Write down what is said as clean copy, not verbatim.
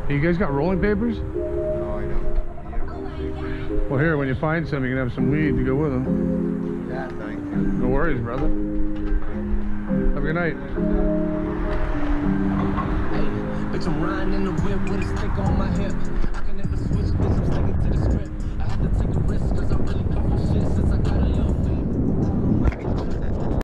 You guys got rolling papers? No, I don't. Well, here, when you find some, you can have some weed to go with them. Yeah, thank you. No worries, brother. Have a good night. Hey, bitch, I'm riding in the whip with a stick on my hip. I can never switch, bitch, I'm sticking to the script.